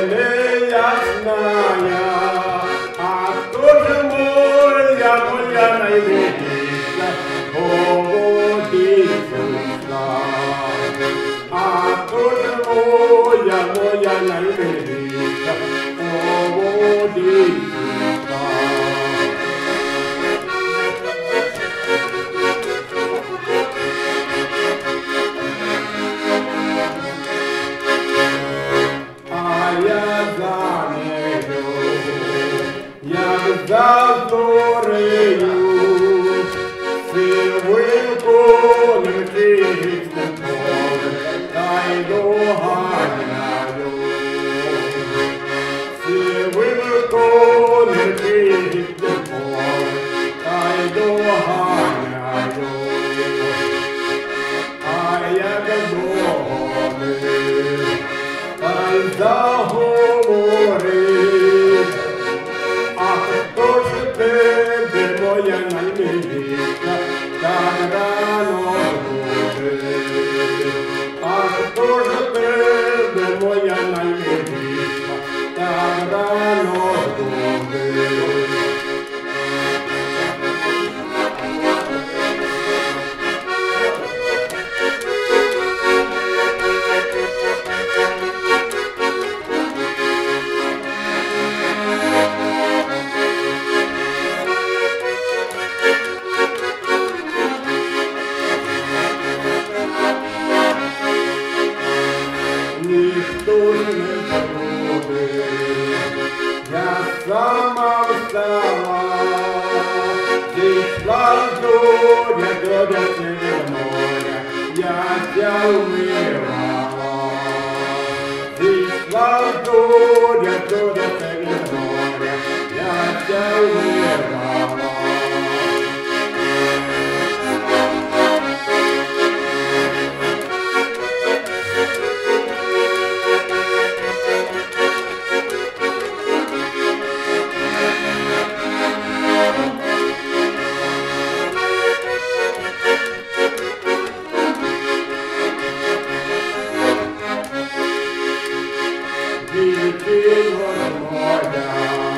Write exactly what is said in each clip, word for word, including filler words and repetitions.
не ясная, а тоже моя, моя найвелика, поводится ушла. А тоже моя, моя найвелика, поводится ушла. За зорею сивим конем чистим полем, та й доганяю. Сивим конем чистим полем, та й доганяю. А як догонив, та й заговорив. Моя найвелика, так рано буде. А хто ж тебе, моя найвелика, так рано буде. Ніхто ж не буде, я сама встала, зійшла зоря, зоря серед моря, я ся вмивала. Зійшла зоря, зоря серед моря, я ся вмивала. Дівчино моя,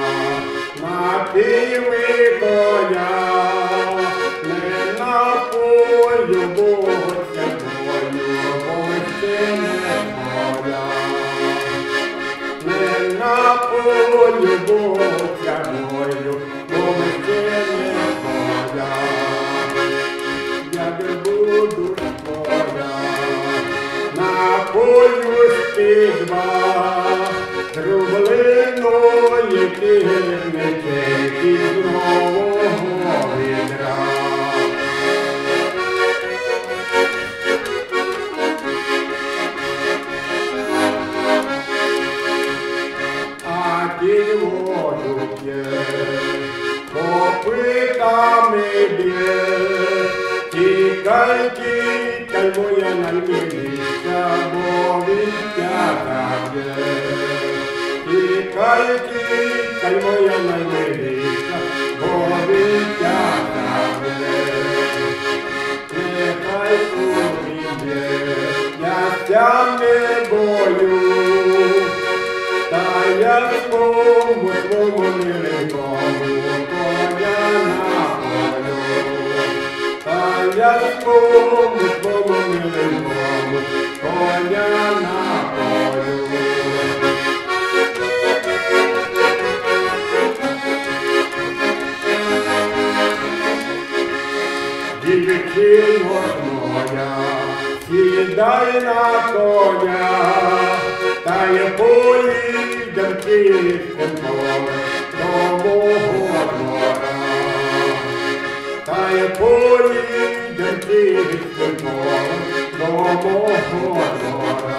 напіви коня, не напою, Богося бою, бо ще не моя. Не напою, Богося бою, бо ще не моя. Як буду твоя, напою ж підва, Рублиної кирники з нового відра. А кінь воду п'є, копитами б'є, тікай, тікай, моя найвелика, бо відтяга б'є. Тікай, тікай, моя найвелика, бо відтяга б'є. Нехай увійде, я ся не бою, та я свому, свому миленькому коня напою. Та я свому, свому миленькому коня напою. Дівчино моя, сідай на коня, та й поїдем чистим полем до мого двора. Та й поїдем чистим полем до мого двора.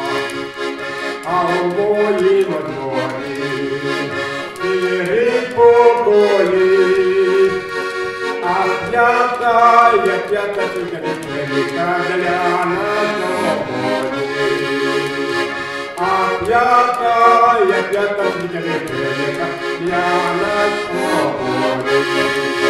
А в моїм дворі сірі покої, а п'ята, я п'ята велика для нас. А п'ята, я п'ята велика для нас.